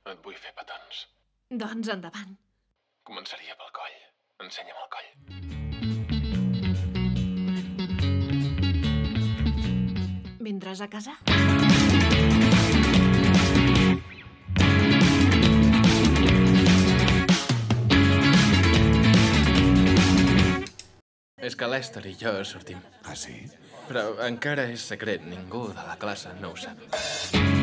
Et vull fer petons. Doncs endavant. Començaria pel coll. Ensenya'm el coll. Vindràs a casa? És que l'Èster i jo sortim. Ah, sí? Però encara és secret. Ningú de la classe no ho sap.